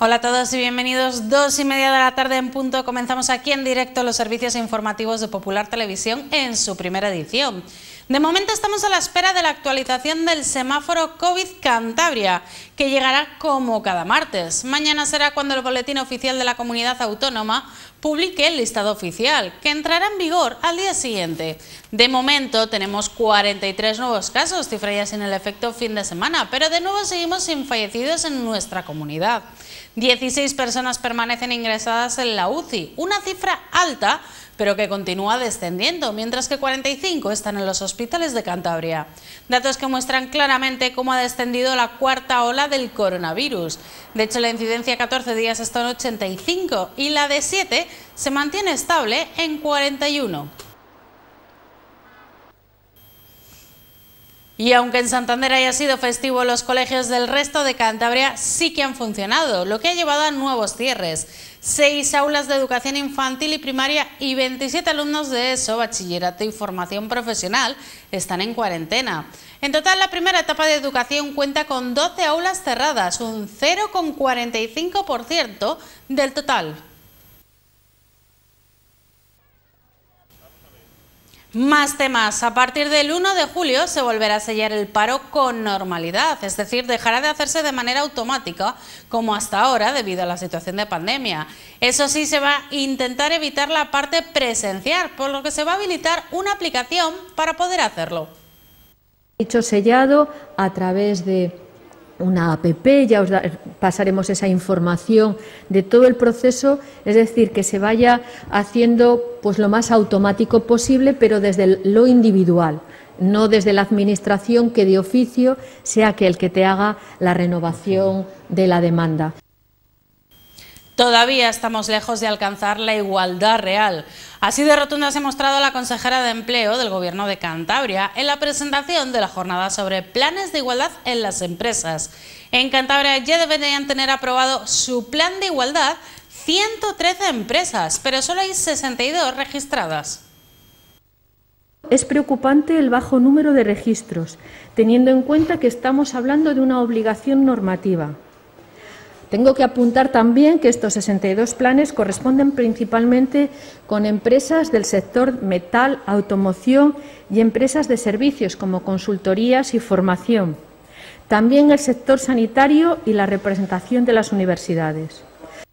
Hola a todos y bienvenidos. 2:30 de la tarde en punto. Comenzamos aquí en directo los servicios informativos de Popular Televisión en su primera edición. De momento estamos a la espera de la actualización del semáforo COVID Cantabria, que llegará como cada martes. Mañana será cuando el boletín oficial de la comunidad autónoma publique el listado oficial, que entrará en vigor al día siguiente. De momento tenemos 43 nuevos casos, cifra ya sin el efecto fin de semana, pero de nuevo seguimos sin fallecidos en nuestra comunidad. 16 personas permanecen ingresadas en la UCI, una cifra alta, pero que continúa descendiendo, mientras que 45 están en los hospitales de Cantabria. Datos que muestran claramente cómo ha descendido la cuarta ola del coronavirus. De hecho, la incidencia a 14 días está en 85 y la de 7 se mantiene estable en 41. Y aunque en Santander haya sido festivo, los colegios del resto de Cantabria sí que han funcionado, lo que ha llevado a nuevos cierres. 6 aulas de educación infantil y primaria y 27 alumnos de ESO, bachillerato y formación profesional están en cuarentena. En total, la primera etapa de educación cuenta con 12 aulas cerradas, un 0,45% del total. Más temas. A partir del 1 de julio se volverá a sellar el paro con normalidad, es decir, dejará de hacerse de manera automática como hasta ahora debido a la situación de pandemia. Eso sí, se va a intentar evitar la parte presencial, por lo que se va a habilitar una aplicación para poder hacerlo. Dicho sellado a través de una app, ya os pasaremos esa información de todo el proceso, es decir, que se vaya haciendo pues lo más automático posible, pero desde lo individual, no desde la administración que de oficio sea aquel que te haga la renovación de la demanda. Todavía estamos lejos de alcanzar la igualdad real. Así de rotunda se ha mostrado la consejera de Empleo del Gobierno de Cantabria en la presentación de la jornada sobre planes de igualdad en las empresas. En Cantabria ya deberían tener aprobado su plan de igualdad 113 empresas, pero solo hay 62 registradas. Es preocupante el bajo número de registros, teniendo en cuenta que estamos hablando de una obligación normativa. Tengo que apuntar también que estos 62 planes corresponden principalmente con empresas del sector metal, automoción y empresas de servicios como consultorías y formación. También el sector sanitario y la representación de las universidades.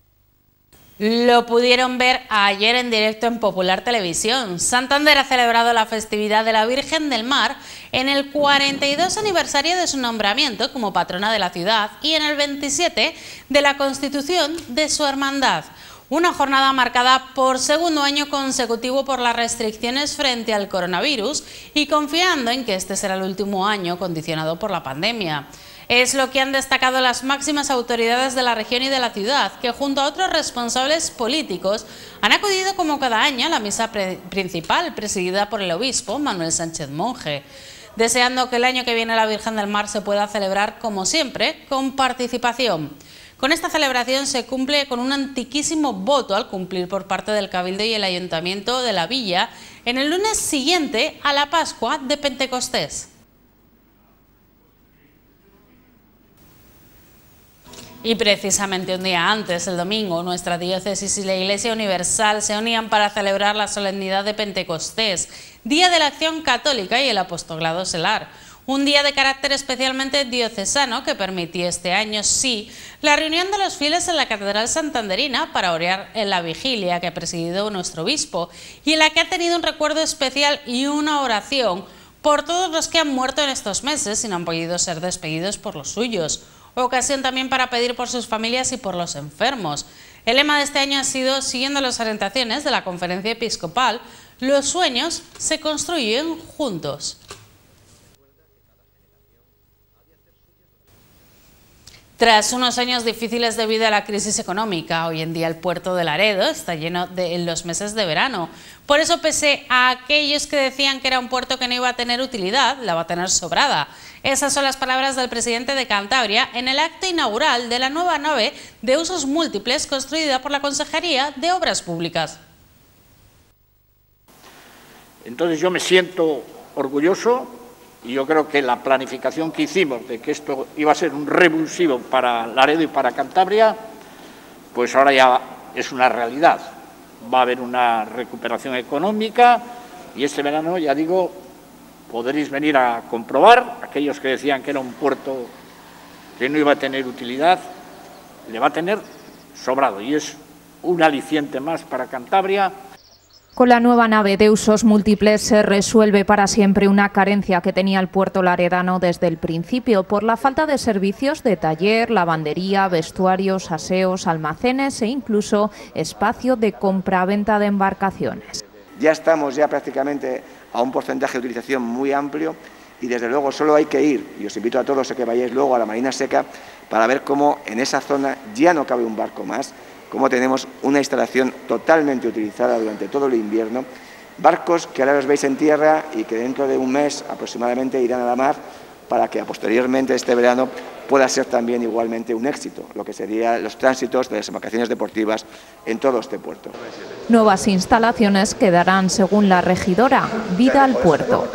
Lo pudieron ver ayer en directo en Popular Televisión. Santander ha celebrado la festividad de la Virgen del Mar en el 42 aniversario de su nombramiento como patrona de la ciudad y en el 27 de la constitución de su hermandad. Una jornada marcada por segundo año consecutivo por las restricciones frente al coronavirus y confiando en que este será el último año condicionado por la pandemia. Es lo que han destacado las máximas autoridades de la región y de la ciudad, que junto a otros responsables políticos han acudido como cada año a la misa principal presidida por el obispo Manuel Sánchez Monje, deseando que el año que viene la Virgen del Mar se pueda celebrar como siempre con participación. Con esta celebración se cumple con un antiquísimo voto al cumplir por parte del Cabildo y el Ayuntamiento de la Villa en el lunes siguiente a la Pascua de Pentecostés. Y precisamente un día antes, el domingo, nuestra diócesis y la Iglesia Universal se unían para celebrar la solemnidad de Pentecostés, Día de la Acción Católica y el Apostolado Selar. Un día de carácter especialmente diocesano que permitió este año, sí, la reunión de los fieles en la Catedral Santanderina para orar en la vigilia que ha presidido nuestro obispo y en la que ha tenido un recuerdo especial y una oración por todos los que han muerto en estos meses y no han podido ser despedidos por los suyos. Ocasión también para pedir por sus familias y por los enfermos. El lema de este año ha sido, siguiendo las orientaciones de la Conferencia Episcopal, los sueños se construyen juntos. Tras unos años difíciles debido a la crisis económica, hoy en día el puerto de Laredo está lleno en los meses de verano. Por eso, pese a aquellos que decían que era un puerto que no iba a tener utilidad, la va a tener sobrada. Esas son las palabras del presidente de Cantabria en el acto inaugural de la nueva nave de usos múltiples construida por la Consejería de Obras Públicas. Entonces yo me siento orgulloso. Y yo creo que la planificación que hicimos de que esto iba a ser un revulsivo para Laredo y para Cantabria pues ahora ya es una realidad. Va a haber una recuperación económica y este verano, ya digo, podréis venir a comprobar, aquellos que decían que era un puerto que no iba a tener utilidad, le va a tener sobrado y es un aliciente más para Cantabria. Con la nueva nave de usos múltiples se resuelve para siempre una carencia que tenía el puerto laredano desde el principio por la falta de servicios de taller, lavandería, vestuarios, aseos, almacenes e incluso espacio de compra-venta de embarcaciones. Ya estamos prácticamente a un porcentaje de utilización muy amplio y desde luego solo hay que ir, y os invito a todos a que vayáis luego a la Marina Seca para ver cómo en esa zona ya no cabe un barco más, cómo tenemos una instalación totalmente utilizada durante todo el invierno, barcos que ahora los veis en tierra y que dentro de un mes aproximadamente irán a la mar para que posteriormente este verano pueda ser también igualmente un éxito, lo que serían los tránsitos de las embarcaciones deportivas en todo este puerto. Nuevas instalaciones que darán, según la regidora, vida al puerto.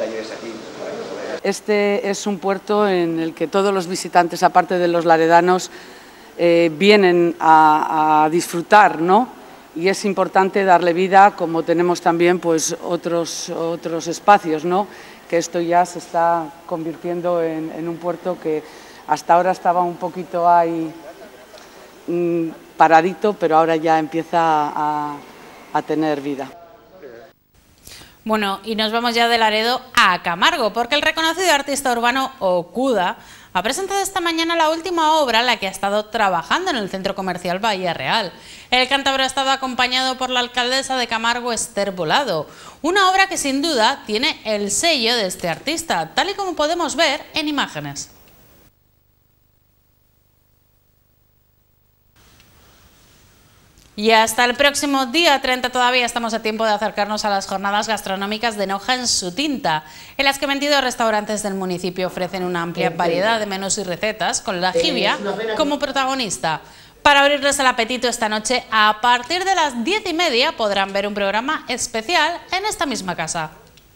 Este es un puerto en el que todos los visitantes, aparte de los laredanos, vienen a disfrutar, ¿no? Y es importante darle vida, como tenemos también pues otros espacios, ¿no? Que esto ya se está convirtiendo en un puerto que hasta ahora estaba un poquito ahí paradito, pero ahora ya empieza a tener vida. Bueno, y nos vamos ya de Laredo a Camargo, porque el reconocido artista urbano Okuda ha presentado esta mañana la última obra en la que ha estado trabajando en el centro comercial Bahía Real. El cántabro ha estado acompañado por la alcaldesa de Camargo, Esther Volado, una obra que sin duda tiene el sello de este artista, tal y como podemos ver en imágenes. Y hasta el próximo día 30 todavía estamos a tiempo de acercarnos a las jornadas gastronómicas de Noja en su tinta, en las que 22 restaurantes del municipio ofrecen una amplia variedad de menús y recetas, con la jibia como protagonista. Para abrirles el apetito esta noche, a partir de las 10:30 podrán ver un programa especial en esta misma casa.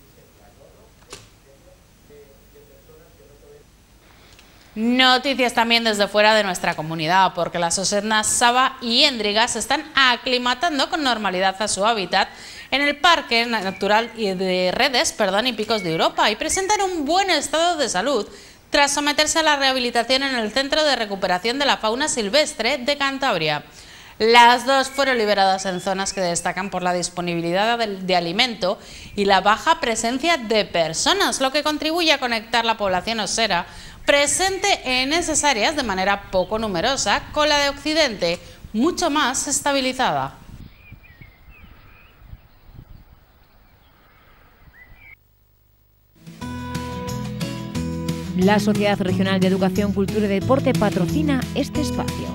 Noticias también desde fuera de nuestra comunidad, porque las osednas Saba y Éndriga se están aclimatando con normalidad a su hábitat en el Parque Natural de Redes y Picos de Europa y presentan un buen estado de salud tras someterse a la rehabilitación en el Centro de Recuperación de la Fauna Silvestre de Cantabria. Las dos fueron liberadas en zonas que destacan por la disponibilidad de alimento y la baja presencia de personas, lo que contribuye a conectar la población osera presente en esas áreas de manera poco numerosa con la de Occidente, mucho más estabilizada. La Sociedad Regional de Educación, Cultura y Deporte patrocina este espacio.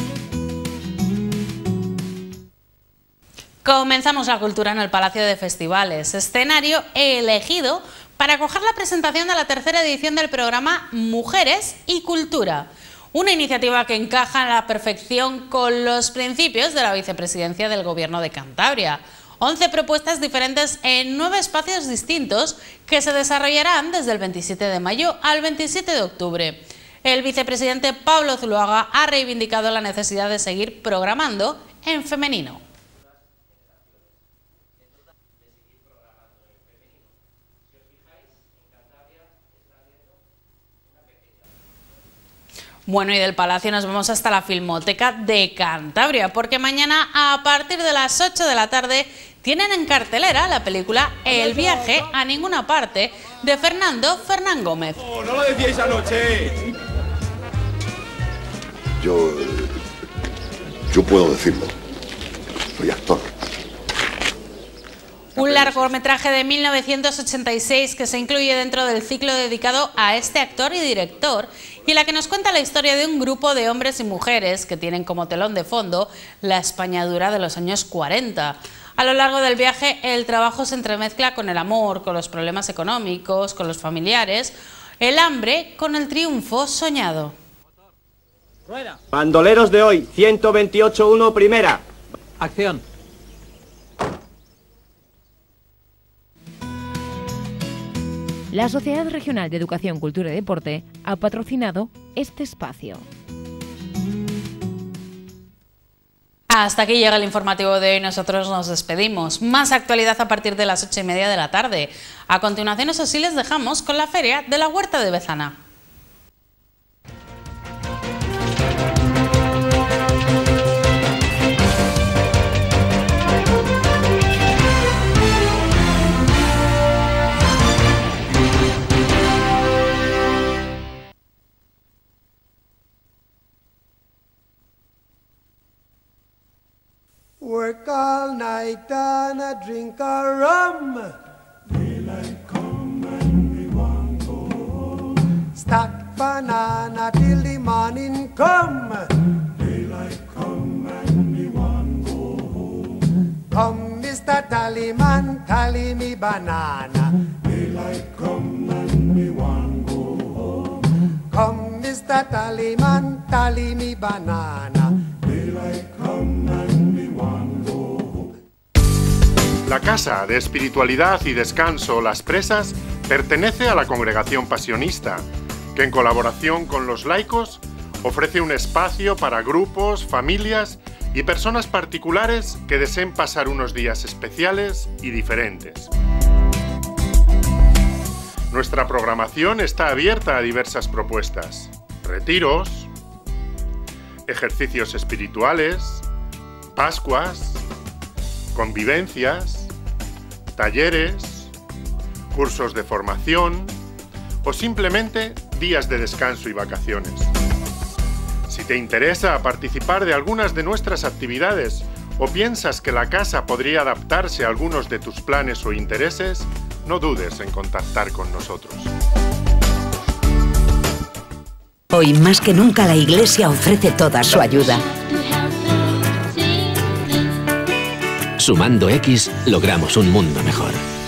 Comenzamos la cultura en el Palacio de Festivales, escenario elegido para acoger la presentación de la tercera edición del programa Mujeres y Cultura, una iniciativa que encaja a la perfección con los principios de la vicepresidencia del Gobierno de Cantabria. 11 propuestas diferentes en 9 espacios distintos que se desarrollarán desde el 27 de mayo al 27 de octubre. El vicepresidente Pablo Zuluaga ha reivindicado la necesidad de seguir programando en femenino. Bueno, y del Palacio nos vamos hasta la Filmoteca de Cantabria, porque mañana a partir de las 8 de la tarde tienen en cartelera la película El viaje a ninguna parte de Fernando Fernán Gómez. ¡No lo decíais anoche! Yo puedo decirlo, soy actor. Un largometraje de 1986 que se incluye dentro del ciclo dedicado a este actor y director y en la que nos cuenta la historia de un grupo de hombres y mujeres que tienen como telón de fondo la España dura de los años 40. A lo largo del viaje el trabajo se entremezcla con el amor, con los problemas económicos, con los familiares, el hambre con el triunfo soñado. Bandoleros de hoy, 128-1 primera. Acción. La Sociedad Regional de Educación, Cultura y Deporte ha patrocinado este espacio. Hasta aquí llega el informativo de hoy. Nosotros nos despedimos. Más actualidad a partir de las 8:30 de la tarde. A continuación, eso sí, les dejamos con la Feria de la Huerta de Bezana. Work all night and a drink a rum. Daylight come and we want go home. Stack banana till the morning come. Daylight come and we want go home. Come, Mr. Tallyman, tally me banana. Daylight come and we want go home. Come, Mr. Tallyman, tally me banana. Daylight come and we want go home. La Casa de Espiritualidad y Descanso Las Presas pertenece a la Congregación Pasionista, que en colaboración con los laicos ofrece un espacio para grupos, familias y personas particulares que deseen pasar unos días especiales y diferentes. Nuestra programación está abierta a diversas propuestas: retiros, ejercicios espirituales, pascuas, convivencias, talleres, cursos de formación o simplemente días de descanso y vacaciones. Si te interesa participar de algunas de nuestras actividades o piensas que la casa podría adaptarse a algunos de tus planes o intereses, no dudes en contactar con nosotros. Hoy más que nunca la Iglesia ofrece toda su ayuda. Sumando X logramos un mundo mejor.